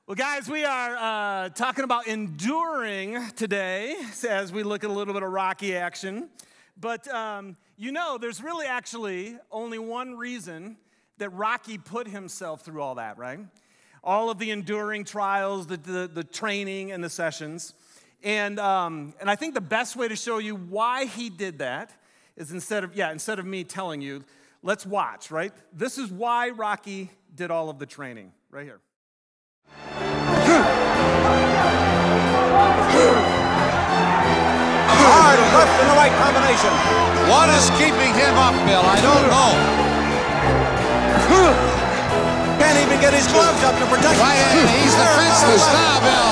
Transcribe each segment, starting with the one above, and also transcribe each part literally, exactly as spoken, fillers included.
Well, guys, we are uh, talking about enduring today as we look at a little bit of Rocky action. But, um, you know, there's really actually only one reason that Rocky put himself through all that, right? All of the enduring trials, the, the, the training, and the sessions. And, um, and I think the best way to show you why he did that is instead of, yeah, instead of me telling you, let's watch, right? This is why Rocky did all of the training, right here. Hard left in the right combination. What is keeping him up, Bill? I don't know. Can't even get his gloves up to protect Right, him. he's defenseless now, Bill.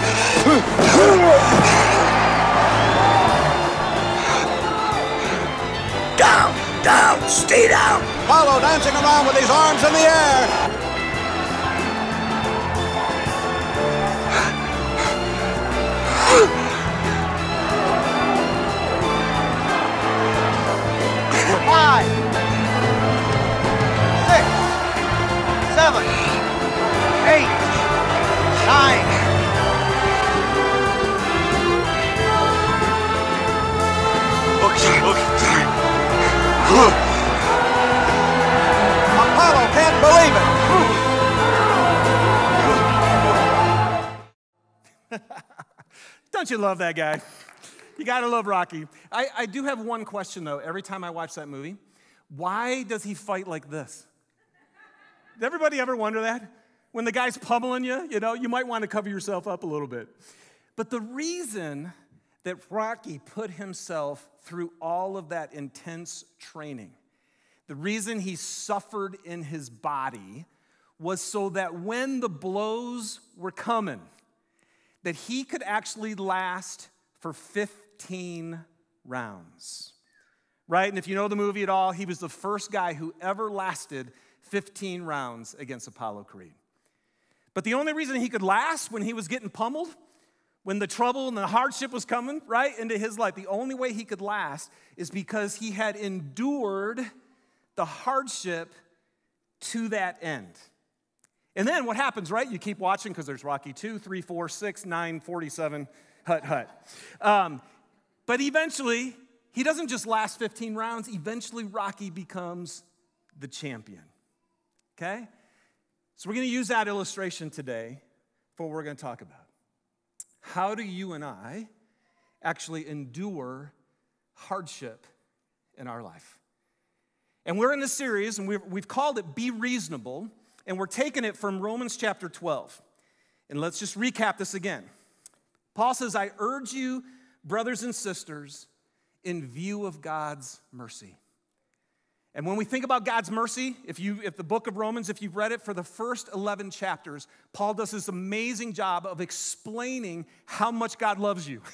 Down, down, stay down. Paulo dancing around with his arms in the air. Five, six, seven, eight, nine. Okay, okay. Apollo can't believe it. Don't you love that guy? You gotta love Rocky. I, I do have one question, though, every time I watch that movie. Why does he fight like this? Did everybody ever wonder that? When the guy's pummeling you, you know, you might want to cover yourself up a little bit. But the reason that Rocky put himself through all of that intense training, the reason he suffered in his body was so that when the blows were coming, that he could actually last for fifteen rounds, right? And if you know the movie at all, he was the first guy who ever lasted fifteen rounds against Apollo Creed. But the only reason he could last when he was getting pummeled, when the trouble and the hardship was coming, right, into his life, the only way he could last is because he had endured the hardship to that end. And then what happens, right? You keep watching because there's Rocky two, three, four, six, nine, forty-seven, hut, hut. Um, but eventually, he doesn't just last fifteen rounds. Eventually, Rocky becomes the champion, okay? So we're going to use that illustration today for what we're going to talk about. How do you and I actually endure hardship in our life? And we're in this series, and we've, we've called it Be Reasonable, and we're taking it from Romans chapter twelve. And let's just recap this again. Paul says, I urge you, brothers and sisters, in view of God's mercy. And when we think about God's mercy, if you, if the book of Romans, if you've read it for the first eleven chapters, Paul does this amazing job of explaining how much God loves you.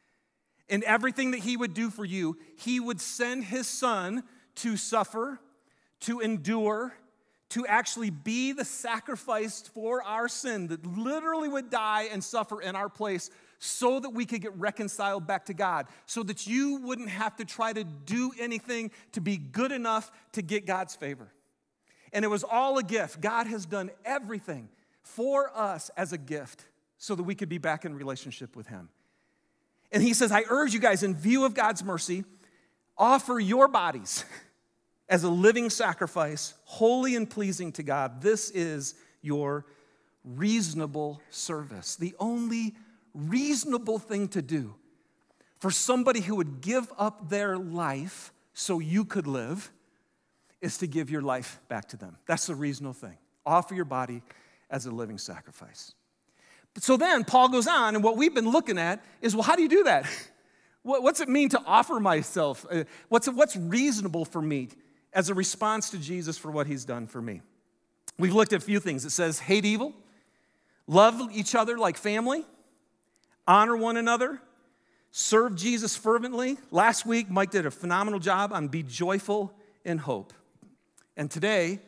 And everything that he would do for you, he would send his son to suffer, to endure, to actually be the sacrifice for our sin that literally would die and suffer in our place so that we could get reconciled back to God, so that you wouldn't have to try to do anything to be good enough to get God's favor. And it was all a gift. God has done everything for us as a gift so that we could be back in relationship with him. And he says, I urge you guys, in view of God's mercy, offer your bodies as a living sacrifice, holy and pleasing to God. This is your reasonable service. The only reasonable thing to do for somebody who would give up their life so you could live is to give your life back to them. That's the reasonable thing. Offer your body as a living sacrifice. But so then Paul goes on, and what we've been looking at is, well, how do you do that? What's it mean to offer myself? What's, what's reasonable for me as a response to Jesus for what he's done for me? We've looked at a few things. It says, hate evil, love each other like family, honor one another, serve Jesus fervently. Last week, Mike did a phenomenal job on be joyful in hope. And today,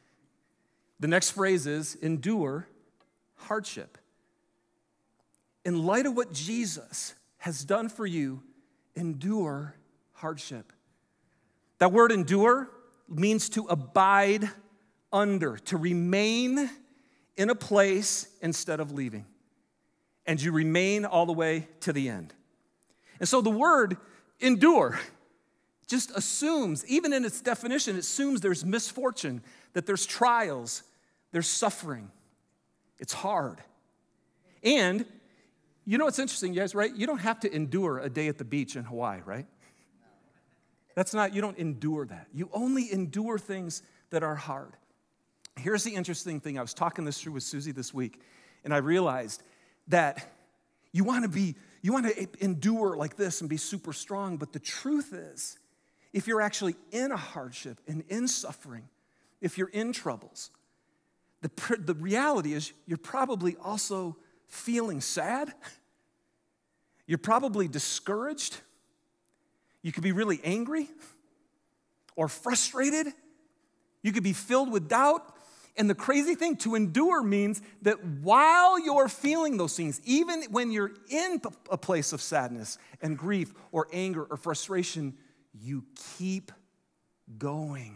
the next phrase is endure hardship. In light of what Jesus has done for you, endure hardship. That word endure means to abide under, to remain in a place instead of leaving, and you remain all the way to the end. And so the word endure just assumes, even in its definition, it assumes there's misfortune, that there's trials, there's suffering. It's hard. And you know what's interesting, you guys, right? You don't have to endure a day at the beach in Hawaii, right? That's not, you don't endure that. You only endure things that are hard. Here's the interesting thing. I was talking this through with Susie this week, and I realized that you want to be, you want to endure like this and be super strong, but the truth is, if you're actually in a hardship and in suffering, if you're in troubles, the, the reality is you're probably also feeling sad. You're probably discouraged. You could be really angry or frustrated. You could be filled with doubt. And the crazy thing, to endure means that while you're feeling those things, even when you're in a place of sadness and grief or anger or frustration, you keep going.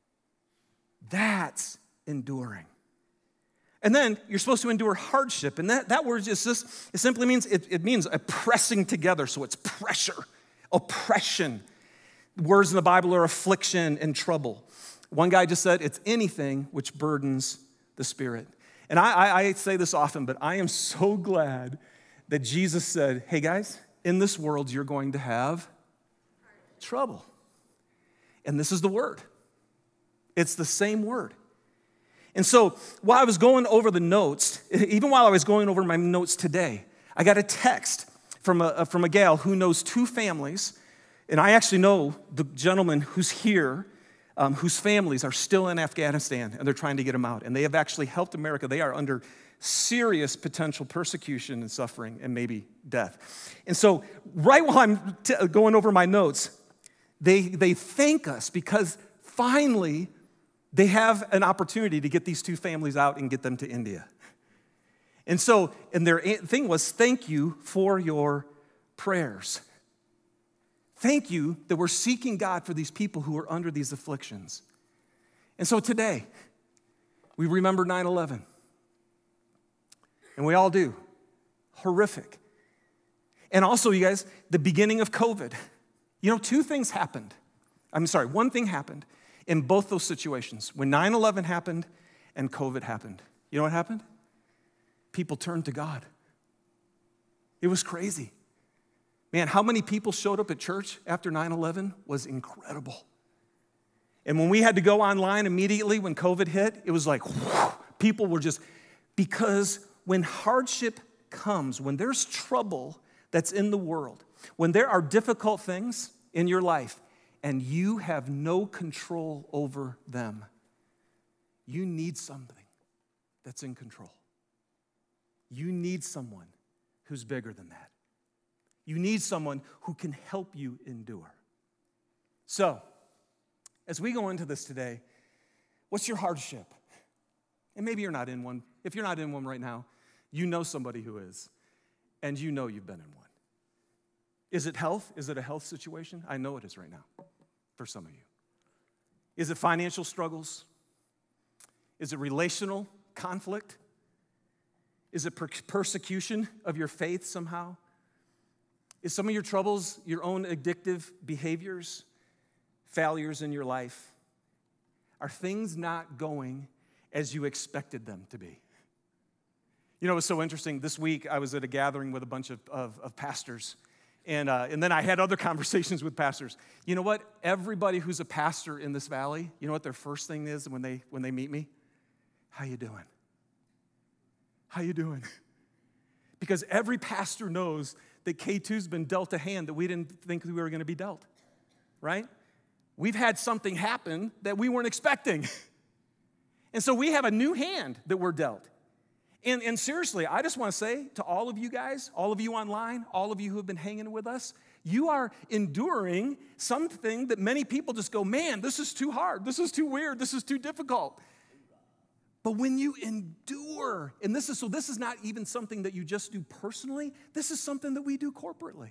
That's enduring. And then you're supposed to endure hardship. And that, that word just, just it simply means, it, it means a pressing together. So it's pressure, oppression. Words in the Bible are affliction and trouble. One guy just said, it's anything which burdens the spirit. And I, I, I say this often, but I am so glad that Jesus said, hey guys, in this world you're going to have trouble. And this is the word. It's the same word. And so while I was going over the notes, even while I was going over my notes today, I got a text from a, from a gal who knows two families, and I actually know the gentleman who's here, um, whose families are still in Afghanistan, and they're trying to get them out. And they have actually helped America. They are under serious potential persecution and suffering and maybe death. And so right while I'm t- going over my notes, they, they thank us because finally they have an opportunity to get these two families out and get them to India. And so, and their thing was, thank you for your prayers. Thank you that we're seeking God for these people who are under these afflictions. And so today, we remember nine eleven. And we all do. Horrific. And also, you guys, the beginning of COVID. You know, two things happened. I'm sorry, one thing happened in both those situations. When nine eleven happened and COVID happened. You know what happened? People turned to God. It was crazy. Man, how many people showed up at church after nine eleven was incredible. And when we had to go online immediately when COVID hit, it was like, whew, people were just, because when hardship comes, when there's trouble that's in the world, when there are difficult things in your life and you have no control over them, you need something that's in control. You need someone who's bigger than that. You need someone who can help you endure. So, as we go into this today, what's your hardship? And maybe you're not in one. If you're not in one right now, you know somebody who is, and you know you've been in one. Is it health? Is it a health situation? I know it is right now for some of you. Is it financial struggles? Is it relational conflict? Is it per- persecution of your faith somehow? Is some of your troubles your own addictive behaviors, failures in your life? Are things not going as you expected them to be? You know, it was so interesting. This week, I was at a gathering with a bunch of, of, of pastors, and, uh, and then I had other conversations with pastors. You know what? Everybody who's a pastor in this valley, you know what their first thing is when they, when they meet me? How you doing? How you doing? Because every pastor knows that K two's been dealt a hand that we didn't think we were going to be dealt, right? We've had something happen that we weren't expecting. And so we have a new hand that we're dealt. And, and seriously, I just want to say to all of you guys, all of you online, all of you who have been hanging with us, you are enduring something that many people just go, man, this is too hard. This is too weird. This is too difficult. But when you endure, and this is, so this is not even something that you just do personally. This is something that we do corporately.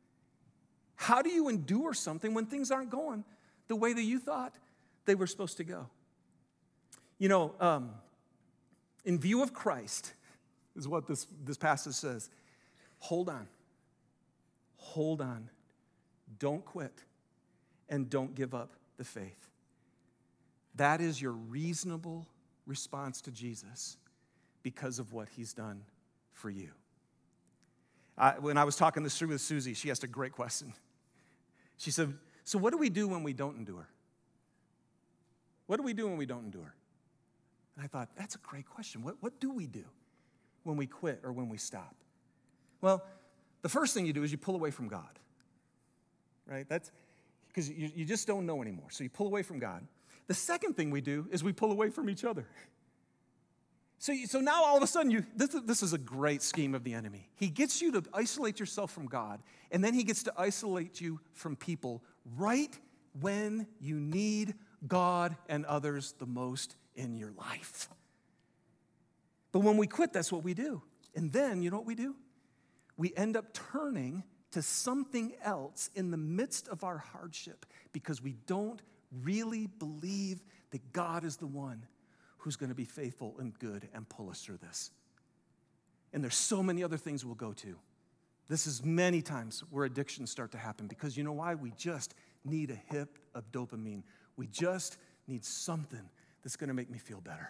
How do you endure something when things aren't going the way that you thought they were supposed to go? You know, um, In view of Christ, is what this, this passage says. Hold on. Hold on. Don't quit. And don't give up the faith. That is your reasonable response to Jesus because of what he's done for you. I, when I was talking this through with Susie, she asked a great question. She said, so what do we do when we don't endure? What do we do when we don't endure? And I thought, that's a great question. What, what do we do when we quit or when we stop? Well, the first thing you do is you pull away from God, right? That's because you, you just don't know anymore. So you pull away from God. The second thing we do is we pull away from each other. So, you, so now all of a sudden, you this, this is a great scheme of the enemy. He gets you to isolate yourself from God, and then he gets to isolate you from people right when you need God and others the most in your life. But when we quit, that's what we do. And then, you know what we do? We end up turning to something else in the midst of our hardship because we don't really believe that God is the one who's going to be faithful and good and pull us through this. And there's so many other things we'll go to. This is many times where addictions start to happen because you know why? We just need a hit of dopamine. We just need something that's going to make me feel better.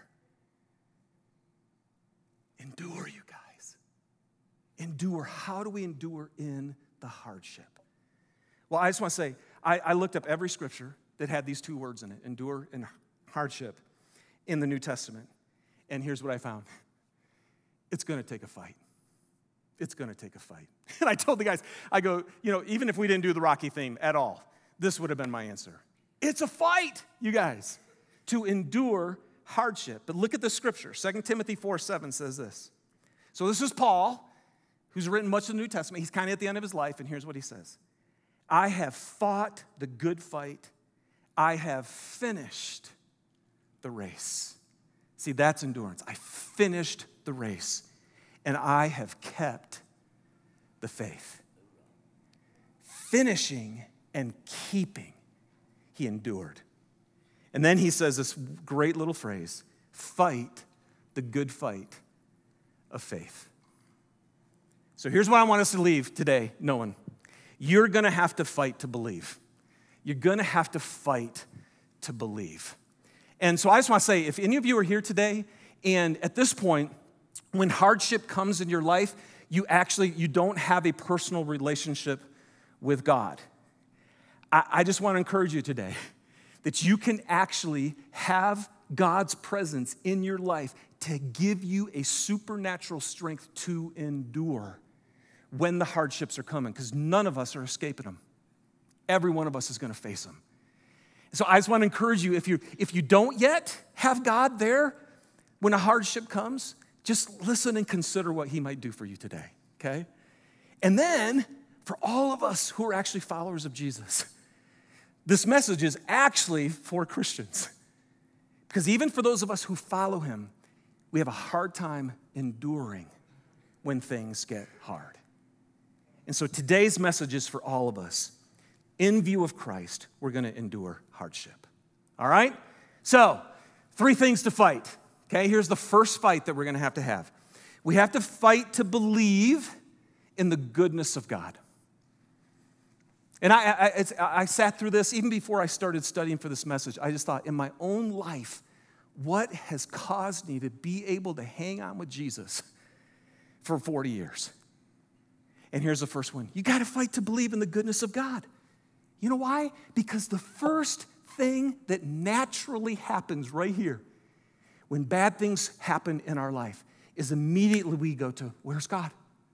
Endure, you guys. Endure. How do we endure in the hardship? Well, I just want to say, I, I looked up every scripture that had these two words in it, endure and hardship, in the New Testament. And here's what I found. It's going to take a fight. It's going to take a fight. And I told the guys, I go, you know, even if we didn't do the Rocky theme at all, this would have been my answer. It's a fight, you guys, to endure hardship. But look at the scripture. Second Timothy four seven says this. So this is Paul, who's written much of the New Testament. He's kind of at the end of his life, and here's what he says. I have fought the good fight. I have finished the race. See, that's endurance. I finished the race, and I have kept the faith. Finishing and keeping, he endured. And then he says this great little phrase, fight the good fight of faith. So here's what I want us to leave today knowing. You're going to have to fight to believe. You're going to have to fight to believe. And so I just want to say, if any of you are here today, and at this point, when hardship comes in your life, you actually, you don't have a personal relationship with God. I, I just want to encourage you today that you can actually have God's presence in your life to give you a supernatural strength to endure when the hardships are coming, because none of us are escaping them. Every one of us is going to face them. So I just want to encourage you, if you, if you don't yet have God there when a hardship comes, just listen and consider what he might do for you today, okay? And then, for all of us who are actually followers of Jesus, this message is actually for Christians. Because even for those of us who follow him, we have a hard time enduring when things get hard. And so today's message is for all of us. In view of Christ, we're going to endure hardship. All right? So, three things to fight. Okay, here's the first fight that we're going to have to have. We have to fight to believe in the goodness of God. And I, I, it's, I sat through this even before I started studying for this message. I just thought, in my own life, what has caused me to be able to hang on with Jesus for forty years? And here's the first one. You got to fight to believe in the goodness of God. You know why? Because the first thing that naturally happens right here when bad things happen in our life is immediately we go to, where's God?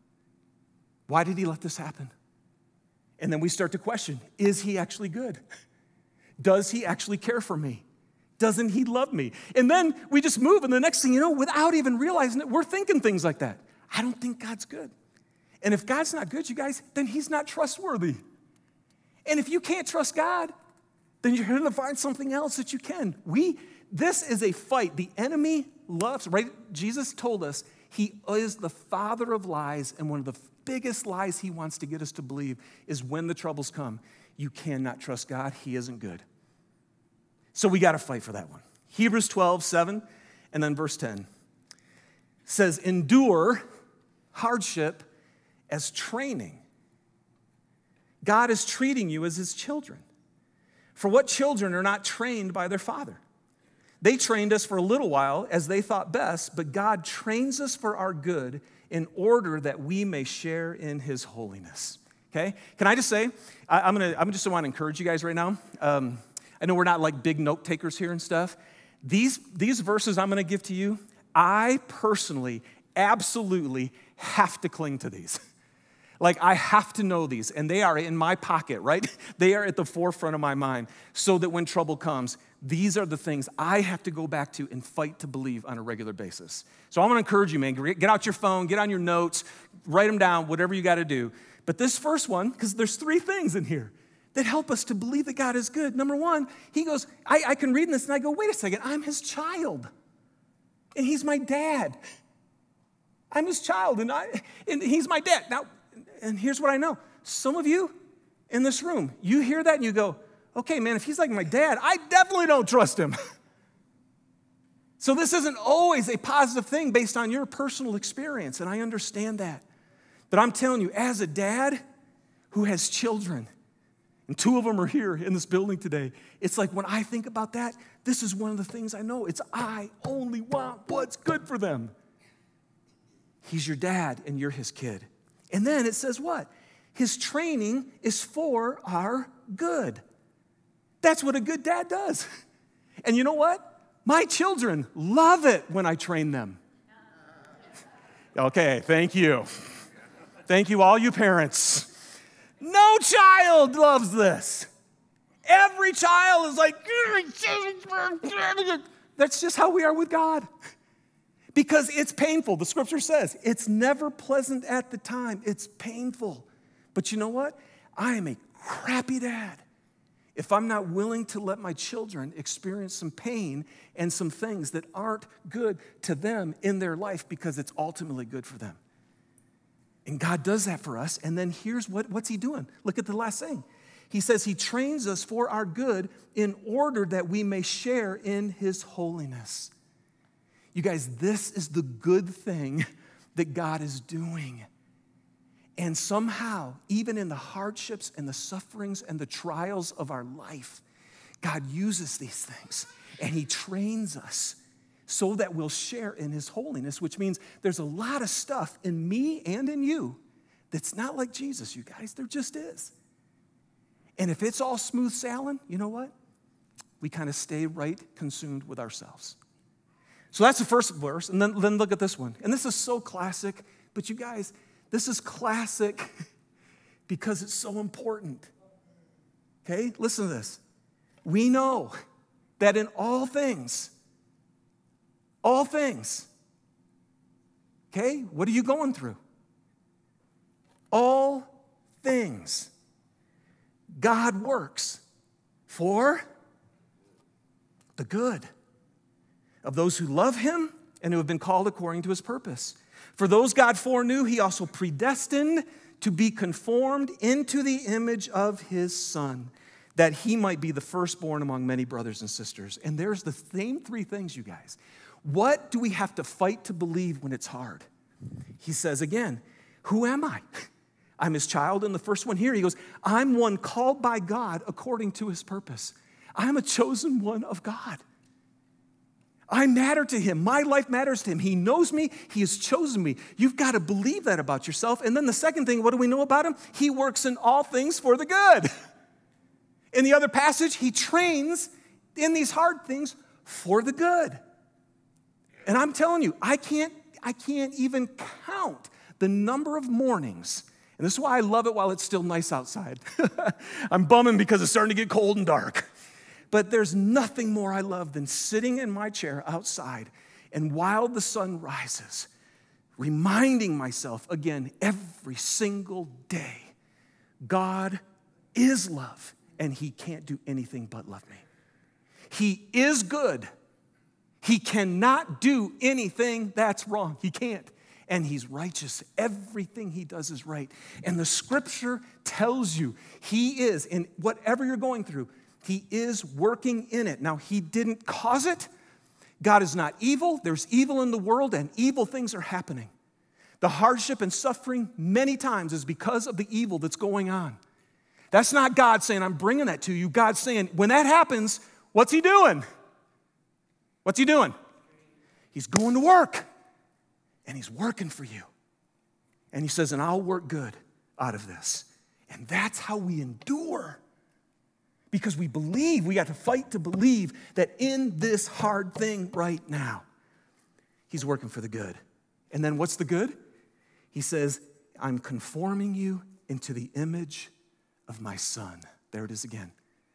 Why did he let this happen? And then we start to question, is he actually good? Does he actually care for me? Doesn't he love me? And then we just move, and the next thing you know, without even realizing it, we're thinking things like that. I don't think God's good. And if God's not good, you guys, then he's not trustworthy. And if you can't trust God, then you're going to find something else that you can. We, this is a fight. The enemy loves, right? Jesus told us he is the father of lies, and one of the biggest lies he wants to get us to believe is when the troubles come, you cannot trust God. He isn't good. So we got to fight for that one. Hebrews twelve, seven, and then verse ten. says, endure hardship as training. God is treating you as his children. For what children are not trained by their father? They trained us for a little while as they thought best, but God trains us for our good in order that we may share in his holiness. Okay? Can I just say, I, I'm gonna, I'm just want to encourage you guys right now. Um, I know we're not like big note takers here and stuff. These, these verses I'm gonna give to you, I personally absolutely have to cling to these. Like, I have to know these, and they are in my pocket, right? They are at the forefront of my mind, so that when trouble comes, these are the things I have to go back to and fight to believe on a regular basis. So I'm gonna encourage you, man, get out your phone, get on your notes, write them down, whatever you gotta do. But this first one, because there's three things in here that help us to believe that God is good. Number one, he goes, I, I can read this and I go, wait a second, I'm his child, and he's my dad. I'm his child, and, I, and he's my dad. Now, and here's what I know. Some of you in this room, you hear that and you go, okay, man, if he's like my dad, I definitely don't trust him. So this isn't always a positive thing based on your personal experience, and I understand that. But I'm telling you, as a dad who has children, and two of them are here in this building today, it's like when I think about that, this is one of the things I know. It's I only want what's good for them. He's your dad, and you're his kid. And then it says what? His training is for our good. That's what a good dad does. And you know what? My children love it when I train them. Okay, thank you. Thank you, all you parents. No child loves this. Every child is like, that's just how we are with God. Because it's painful. The scripture says it's never pleasant at the time. It's painful. But you know what? I am a crappy dad if I'm not willing to let my children experience some pain and some things that aren't good to them in their life, because it's ultimately good for them. And God does that for us. And then here's what, what's he doing? Look at the last thing. He says he trains us for our good in order that we may share in his holiness. You guys, this is the good thing that God is doing. And somehow, even in the hardships and the sufferings and the trials of our life, God uses these things and he trains us so that we'll share in his holiness, which means there's a lot of stuff in me and in you that's not like Jesus, you guys. There just is. And if it's all smooth sailing, you know what? We kind of stay right consumed with ourselves. So that's the first verse, and then, then look at this one. And this is so classic, but you guys, this is classic because it's so important. Okay, listen to this. We know that in all things, all things, okay, what are you going through? All things, God works for the good of those who love him and who have been called according to his purpose. For those God foreknew, he also predestined to be conformed into the image of his Son, that he might be the firstborn among many brothers and sisters. And there's the same three things, you guys. What do we have to fight to believe when it's hard? He says again, who am I? I'm his child. And the first one here, he goes, I'm one called by God according to his purpose. I'm a chosen one of God. I matter to him. My life matters to him. He knows me. He has chosen me. You've got to believe that about yourself. And then the second thing, what do we know about him? He works in all things for the good. In the other passage, he trains in these hard things for the good. And I'm telling you, I can't, I can't even count the number of mornings. And this is why I love it while it's still nice outside. I'm bumming because it's starting to get cold and dark. But there's nothing more I love than sitting in my chair outside and while the sun rises, reminding myself again every single day, God is love and he can't do anything but love me. He is good. He cannot do anything that's wrong. He can't. And he's righteous. Everything he does is right. And the scripture tells you he is, in whatever you're going through, he is working in it. Now, he didn't cause it. God is not evil. There's evil in the world, and evil things are happening. The hardship and suffering many times is because of the evil that's going on. That's not God saying, I'm bringing that to you. God's saying, when that happens, what's he doing? What's he doing? He's going to work, and he's working for you. And he says, and I'll work good out of this. And that's how we endure. Because we believe, we got to fight to believe that in this hard thing right now, he's working for the good. And then what's the good? He says, I'm conforming you into the image of my son. There it is again.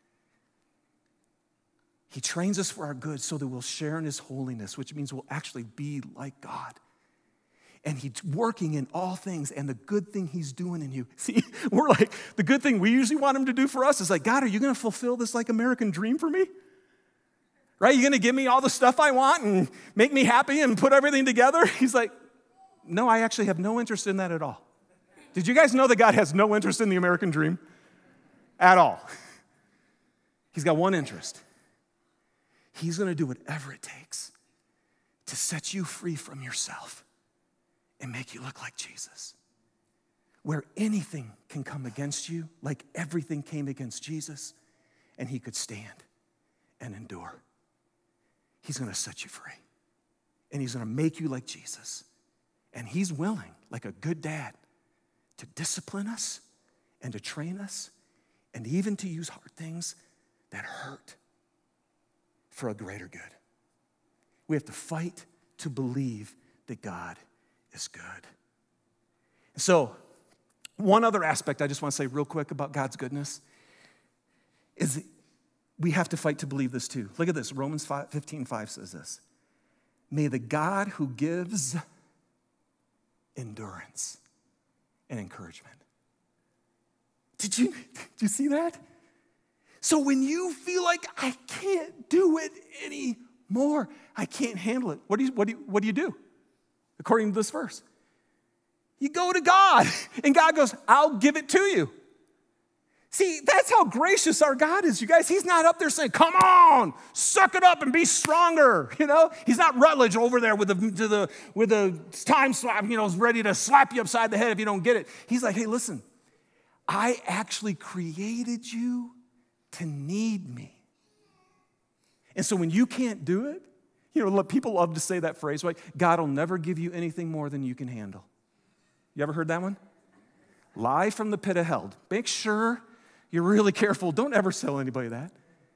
He trains us for our good so that we'll share in his holiness, which means we'll actually be like God. And he's working in all things, and the good thing he's doing in you. See, we're like, the good thing we usually want him to do for us is like, God, are you going to fulfill this like American dream for me? Right? You're going to give me all the stuff I want and make me happy and put everything together? He's like, no, I actually have no interest in that at all. Did you guys know that God has no interest in the American dream? At all. He's got one interest. He's going to do whatever it takes to set you free from yourself and make you look like Jesus. Where anything can come against you, like everything came against Jesus, and he could stand and endure. He's going to set you free. And he's going to make you like Jesus. And he's willing, like a good dad, to discipline us and to train us and even to use hard things that hurt for a greater good. We have to fight to believe that God is good. So, one other aspect I just want to say real quick about God's goodness is we have to fight to believe this too. Look at this. Romans fifteen five says this. May the God who gives endurance and encouragement. Did you, did you see that? So when you feel like I can't do it anymore, I can't handle it, what do you, what do you, what do you do? According to this verse, you go to God, and God goes, I'll give it to you. See, that's how gracious our God is, you guys. He's not up there saying, come on, suck it up and be stronger, you know? He's not Rutledge over there with the, to the, with the time slap, you know, ready to slap you upside the head if you don't get it. He's like, hey, listen, I actually created you to need me. And so when you can't do it, you know, people love to say that phrase, right? God will never give you anything more than you can handle. You ever heard that one? Lie from the pit of hell. Make sure you're really careful. Don't ever tell anybody that.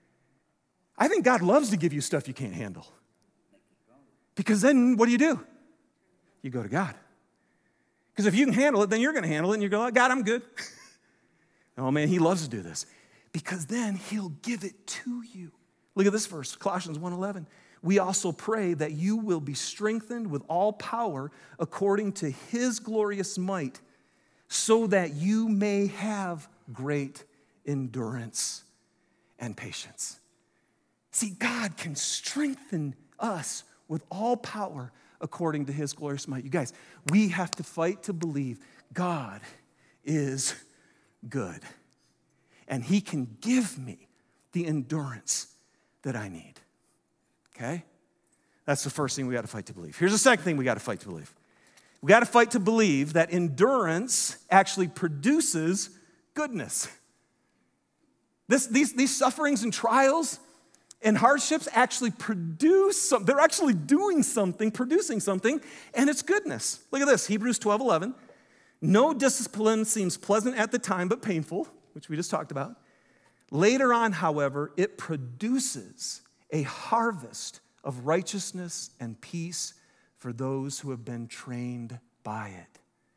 I think God loves to give you stuff you can't handle. Because then what do you do? You go to God. Because if you can handle it, then you're going to handle it, and you go, God, I'm good. Oh, man, he loves to do this. Because then he'll give it to you. Look at this verse, Colossians one eleven. We also pray that you will be strengthened with all power according to his glorious might, so that you may have great endurance and patience. See, God can strengthen us with all power according to his glorious might. You guys, we have to fight to believe God is good. And he can give me the endurance that I need. Okay? That's the first thing we got to fight to believe. Here's the second thing we got to fight to believe. We got to fight to believe that endurance actually produces goodness. This, these, these sufferings and trials and hardships actually produce something. They're actually doing something, producing something, and it's goodness. Look at this, Hebrews twelve eleven. No discipline seems pleasant at the time, but painful, which we just talked about. Later on, however, it produces a harvest of righteousness and peace for those who have been trained by it.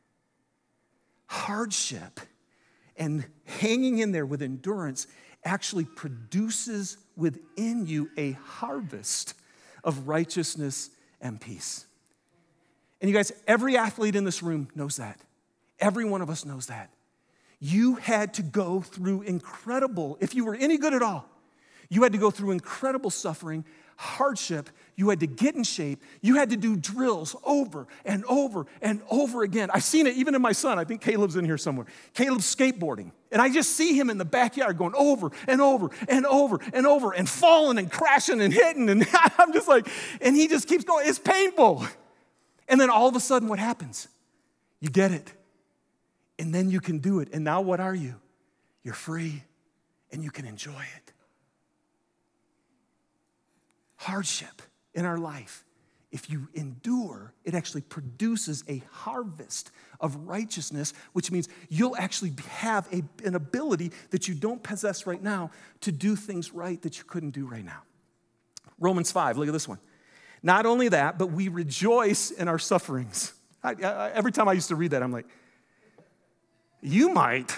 Hardship and hanging in there with endurance actually produces within you a harvest of righteousness and peace. And you guys, every athlete in this room knows that. Every one of us knows that. You had to go through incredible, if you were any good at all, you had to go through incredible suffering, hardship, you had to get in shape. You had to do drills over and over and over again. I've seen it even in my son. I think Caleb's in here somewhere. Caleb's skateboarding. And I just see him in the backyard going over and over and over and over and falling and crashing and hitting. And I'm just like, and he just keeps going. It's painful. And then all of a sudden, what happens? You get it. And then you can do it. And now what are you? You're free and you can enjoy it. Hardship in our life, if you endure, it actually produces a harvest of righteousness, which means you'll actually have a, an ability that you don't possess right now to do things right that you couldn't do right now. Romans five, look at this one. Not only that, but we rejoice in our sufferings. I, I, every time I used to read that, I'm like, you might.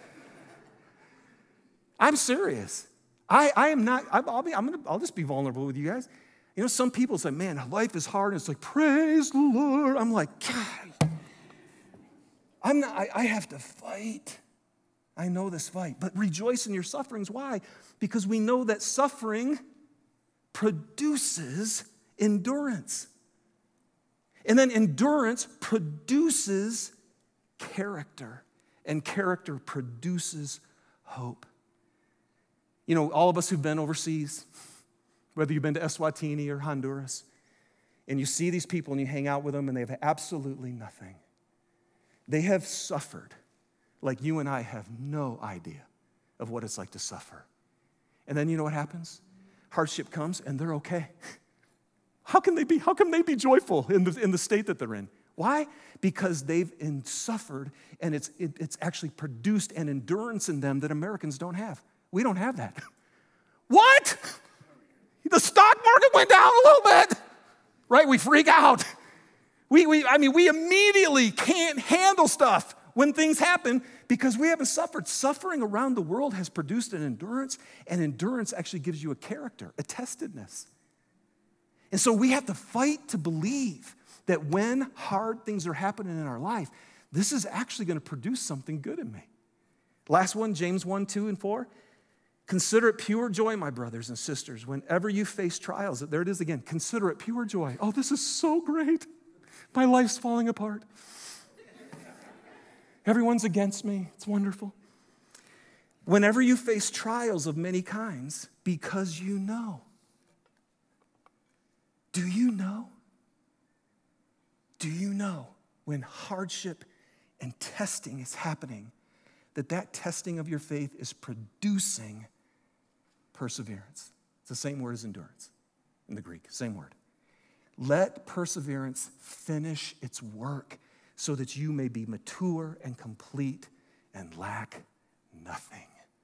I'm serious. I, I am not, I'll, be, I'm gonna, I'll just be vulnerable with you guys. You know, some people say, man, life is hard. And it's like, praise the Lord. I'm like, God, I'm not, I, I have to fight. I know this fight. But rejoice in your sufferings. Why? Because we know that suffering produces endurance. And then endurance produces character. And character produces hope. You know, all of us who've been overseas, whether you've been to Eswatini or Honduras, and you see these people and you hang out with them and they have absolutely nothing. They have suffered like you and I have no idea of what it's like to suffer. And then you know what happens? Hardship comes and they're okay. How can they be, how can they be joyful in the, in the state that they're in? Why? Because they've in suffered and it's, it, it's actually produced an endurance in them that Americans don't have. We don't have that. What? The stock market went down a little bit, right? We freak out. We, we, I mean, we immediately can't handle stuff when things happen because we haven't suffered. Suffering around the world has produced an endurance, and endurance actually gives you a character, a testedness. And so we have to fight to believe that when hard things are happening in our life, this is actually going to produce something good in me. Last one, James one, two, and four. Consider it pure joy, my brothers and sisters, whenever you face trials. There it is again. Consider it pure joy. Oh, this is so great. My life's falling apart. Everyone's against me. It's wonderful. Whenever you face trials of many kinds, because you know. Do you know? Do you know when hardship and testing is happening, that that testing of your faith is producing perseverance? It's the same word as endurance in the Greek, same word. Let perseverance finish its work so that you may be mature and complete and lack nothing.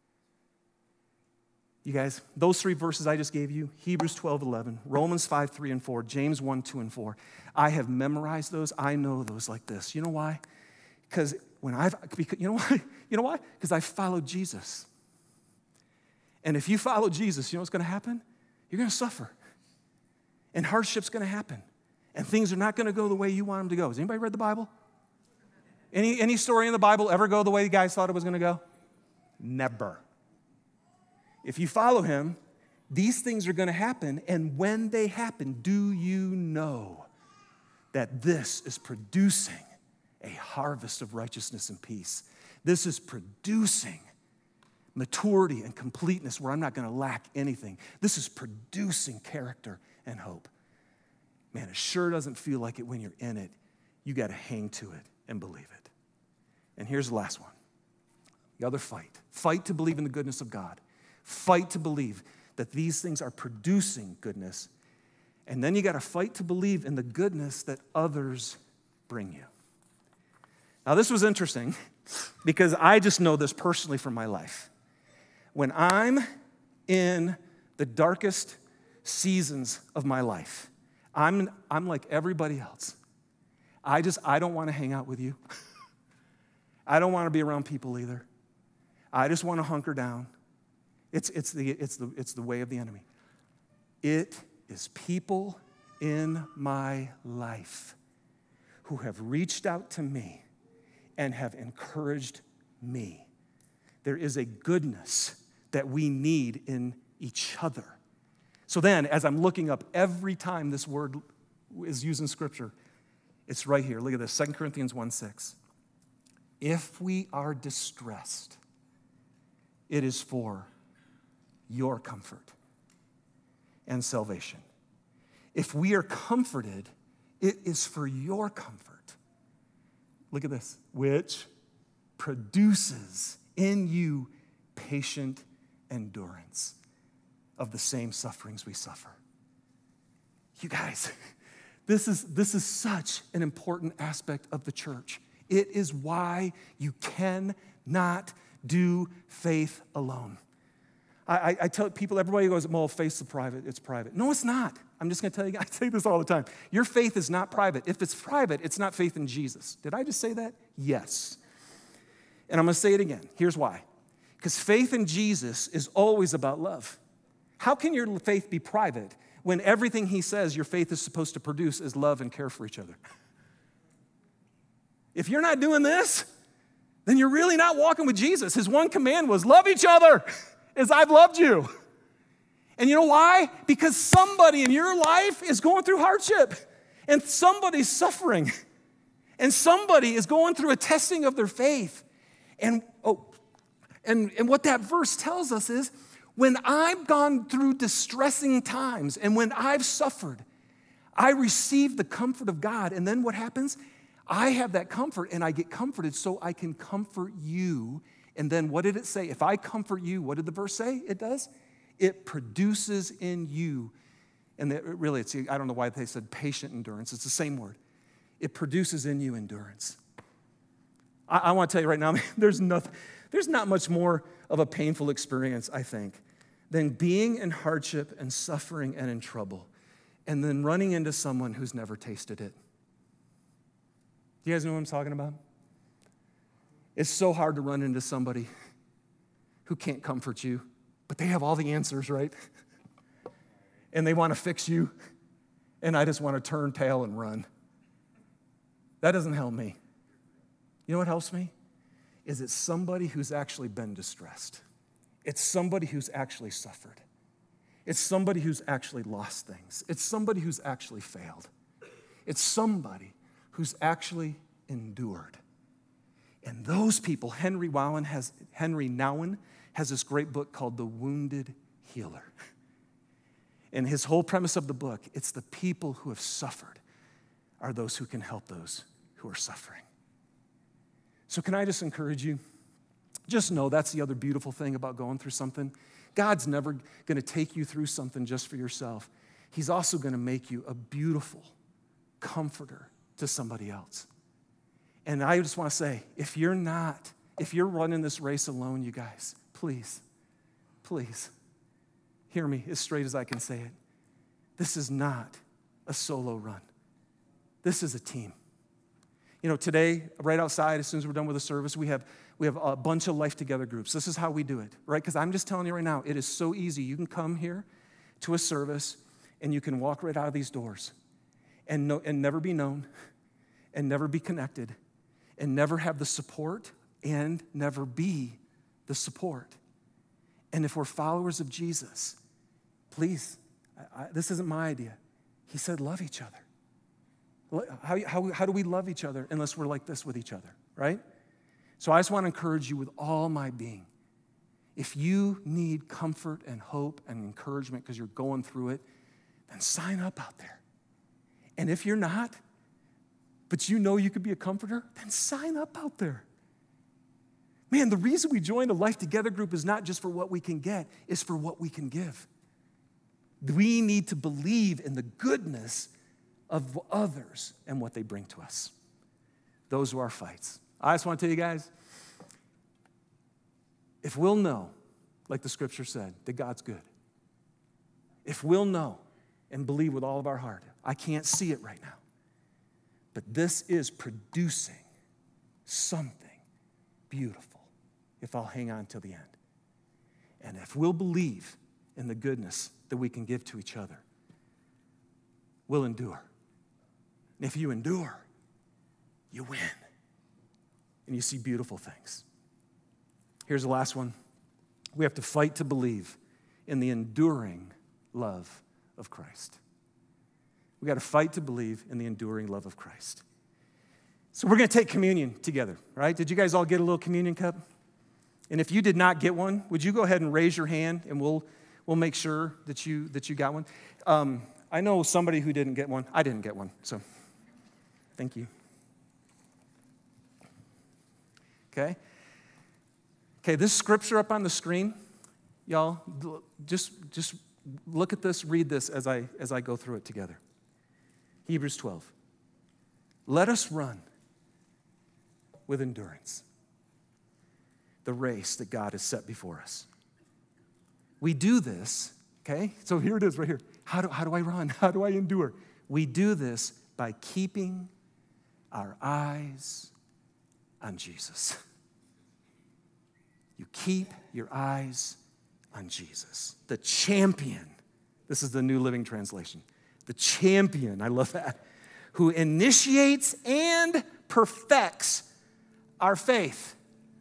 You guys, those three verses I just gave you, Hebrews twelve, eleven, Romans five, three, and four, James one, two, and four, I have memorized those. I know those like this. You know why? Because when I've, because, you know why? You know why? Because I followed Jesus. And if you follow Jesus, you know what's going to happen? You're going to suffer. And hardship's going to happen. And things are not going to go the way you want them to go. Has anybody read the Bible? Any, any story in the Bible ever go the way the guys thought it was going to go? Never. If you follow him, these things are going to happen. And when they happen, do you know that this is producing a harvest of righteousness and peace? This is producing maturity and completeness where I'm not going to lack anything. This is producing character and hope. Man, it sure doesn't feel like it when you're in it. You got to hang to it and believe it. And here's the last one. The other fight. Fight to believe in the goodness of God. Fight to believe that these things are producing goodness. And then you got to fight to believe in the goodness that others bring you. Now, this was interesting because I just know this personally from my life. When I'm in the darkest seasons of my life, I'm, I'm like everybody else. I just, I don't want to hang out with you. I don't want to be around people either. I just want to hunker down. It's, it's, the, it's, the, it's the way of the enemy. It is people in my life who have reached out to me and have encouraged me. There is a goodness that we need in each other So then, as I'm looking up every time this word is used in Scripture, it's right here. Look at this, Second Corinthians one six. If we are distressed, it is for your comfort and salvation. If we are comforted, it is for your comfort. Look at this, which produces in you patient endurance of the same sufferings we suffer. You guys, this is, this is such an important aspect of the church. It is why you cannot do faith alone. I, I, I tell people, everybody goes, well, faith's private, it's private. No, it's not. I'm just gonna tell you, I say this all the time. Your faith is not private. If it's private, it's not faith in Jesus. Did I just say that? Yes. And I'm gonna say it again. Here's why. Because faith in Jesus is always about love. How can your faith be private when everything he says your faith is supposed to produce is love and care for each other? If you're not doing this, then you're really not walking with Jesus. His one command was love each other as I've loved you. And you know why? Because somebody in your life is going through hardship, and somebody's suffering, and somebody is going through a testing of their faith. And oh, and, and what that verse tells us is, when I've gone through distressing times and when I've suffered, I receive the comfort of God. And then what happens? I have that comfort and I get comforted so I can comfort you. And then what did it say? If I comfort you, what did the verse say it does? It produces in you, and it really, it's, I don't know why they said patient endurance. It's the same word. It produces in you endurance. I, I want to tell you right now, there's nothing, there's not much more of a painful experience, I think, than being in hardship and suffering and in trouble, and then running into someone who's never tasted it. Do you guys know what I'm talking about? It's so hard to run into somebody who can't comfort you, but they have all the answers, right? And they want to fix you, and I just want to turn tail and run. That doesn't help me. You know what helps me? Is it's somebody who's actually been distressed. It's somebody who's actually suffered. It's somebody who's actually lost things. It's somebody who's actually failed. It's somebody who's actually endured. And those people, Henry Nouwen has, Henry Nouwen has this great book called The Wounded Healer. And his whole premise of the book, it's the people who have suffered are those who can help those who are suffering. So can I just encourage you? Just know that's the other beautiful thing about going through something. God's never going to take you through something just for yourself. He's also going to make you a beautiful comforter to somebody else. And I just want to say, if you're not, if you're running this race alone, you guys, please, please, hear me as straight as I can say it. This is not a solo run. This is a team. You know, today, right outside, as soon as we're done with the service, we have, we have a bunch of Life Together groups. This is how we do it, right? Because I'm just telling you right now, it is so easy. You can come here to a service, and you can walk right out of these doors and, know, and never be known and never be connected and never have the support and never be the support. And if we're followers of Jesus, please, I, I, this isn't my idea. He said, love each other. How, how, how do we love each other unless we're like this with each other, right? So I just want to encourage you with all my being. If you need comfort and hope and encouragement because you're going through it, then sign up out there. And if you're not, but you know you could be a comforter, then sign up out there. Man, the reason we joined a Life Together group is not just for what we can get, it's for what we can give. We need to believe in the goodness of others and what they bring to us. Those are our fights. I just want to tell you guys, if we'll know, like the scripture said, that God's good, if we'll know and believe with all of our heart, I can't see it right now, but this is producing something beautiful if I'll hang on till the end. And if we'll believe in the goodness that we can give to each other, we'll endure. And if you endure, you win. And you see beautiful things. Here's the last one. We have to fight to believe in the enduring love of Christ. We got to fight to believe in the enduring love of Christ. So we're going to take communion together, right? Did you guys all get a little communion cup? And if you did not get one, would you go ahead and raise your hand, and we'll we'll make sure that you that you got one. Um, I know somebody who didn't get one. I didn't get one, so thank you. Okay. Okay, this scripture up on the screen, y'all, just just look at this, read this as I as I go through it together. Hebrews twelve. Let us run with endurance the race that God has set before us. We do this, okay? So here it is right here. How do, how do I run? How do I endure? We do this by keeping our eyes on Jesus. You keep your eyes on Jesus, the champion. This is the New Living Translation. The champion, I love that, who initiates and perfects our faith.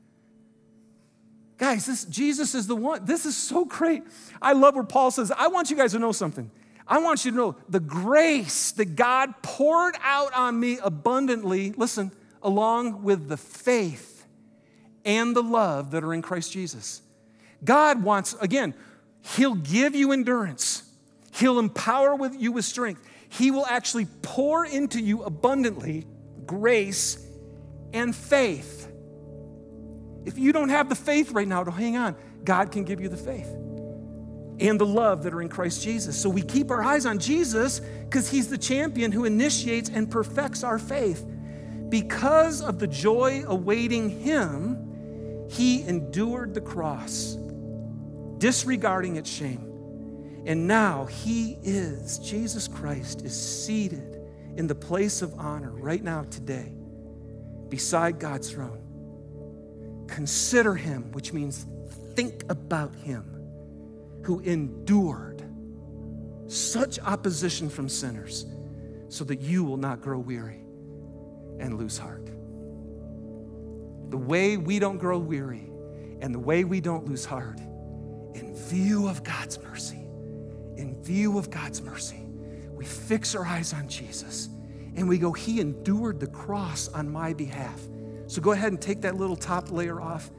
Guys, this, Jesus is the one. This is so great. I love where Paul says, I want you guys to know something. I want you to know the grace that God poured out on me abundantly, listen, along with the faith and the love that are in Christ Jesus. God wants, again, he'll give you endurance. He'll empower with you with strength. He will actually pour into you abundantly grace and faith. If you don't have the faith right now to hang on, God can give you the faith and the love that are in Christ Jesus. So we keep our eyes on Jesus because he's the champion who initiates and perfects our faith. Because of the joy awaiting him, he endured the cross, disregarding its shame. And now he is, Jesus Christ is seated in the place of honor right now today beside God's throne. Consider him, which means think about him, who endured such opposition from sinners so that you will not grow weary and lose heart. The way we don't grow weary and the way we don't lose heart, in view of God's mercy, in view of God's mercy, we fix our eyes on Jesus and we go, he endured the cross on my behalf. So go ahead and take that little top layer off.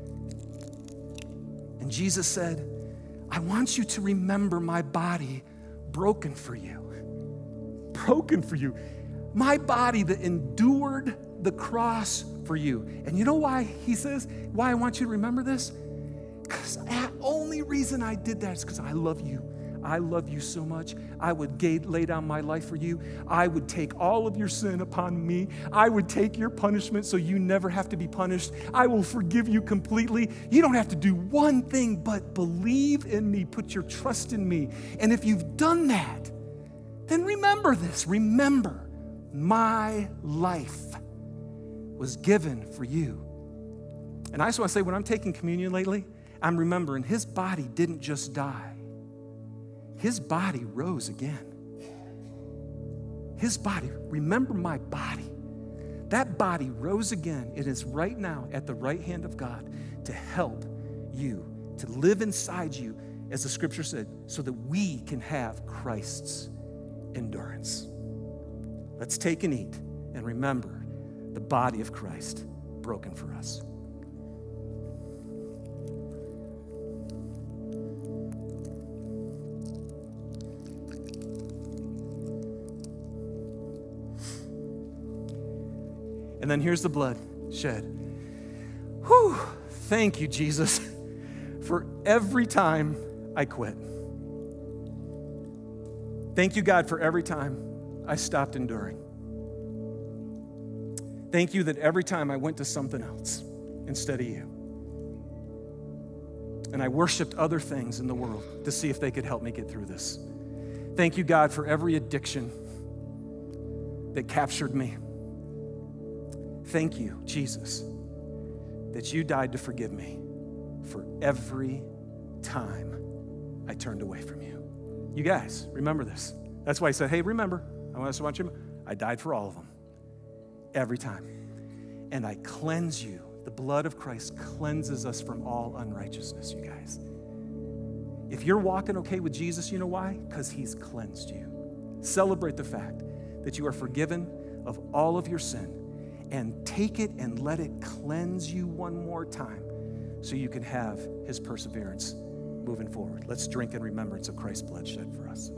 And Jesus said, I want you to remember my body broken for you. Broken for you. My body that endured the cross for you. And you know why he says, why I want you to remember this? Because the only reason I did that is because I love you. I love you so much. I would lay down my life for you. I would take all of your sin upon me. I would take your punishment so you never have to be punished. I will forgive you completely. You don't have to do one thing but believe in me. Put your trust in me. And if you've done that, then remember this. Remember, my life was given for you. And I just want to say, when I'm taking communion lately, I'm remembering his body didn't just die. His body rose again. His body, remember my body. That body rose again. It is right now at the right hand of God to help you, to live inside you, as the scripture said, so that we can have Christ's endurance. Let's take and eat and remember the body of Christ broken for us. And then here's the blood shed. Whew, thank you, Jesus, for every time I quit. Thank you, God, for every time I stopped enduring. Thank you that every time I went to something else instead of you. And I worshiped other things in the world to see if they could help me get through this. Thank you, God, for every addiction that captured me. Thank you, Jesus, that you died to forgive me for every time I turned away from you. You guys, remember this. That's why I said, hey, remember, I want you to, I died for all of them, every time. And I cleanse you. The blood of Christ cleanses us from all unrighteousness, you guys. If you're walking okay with Jesus, you know why? Because he's cleansed you. Celebrate the fact that you are forgiven of all of your sin, and take it and let it cleanse you one more time so you can have his perseverance moving forward. Let's drink in remembrance of Christ's blood shed for us.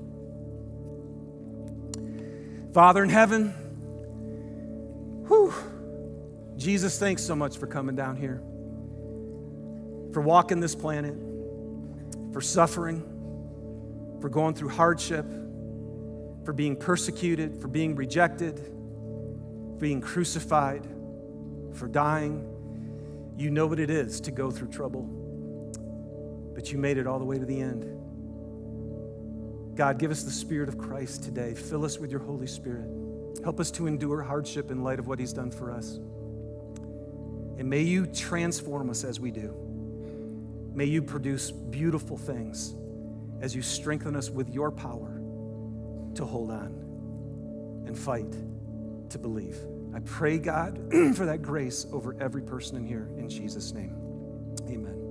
Father in heaven, whew, Jesus, thanks so much for coming down here, for walking this planet, for suffering, for going through hardship, for being persecuted, for being rejected, being crucified, for dying. You know what it is to go through trouble, but you made it all the way to the end. God, give us the Spirit of Christ today. Fill us with your Holy Spirit. Help us to endure hardship in light of what he's done for us. And may you transform us as we do. May you produce beautiful things as you strengthen us with your power to hold on and fight to believe. I pray, God, for that grace over every person in here in Jesus' name. Amen.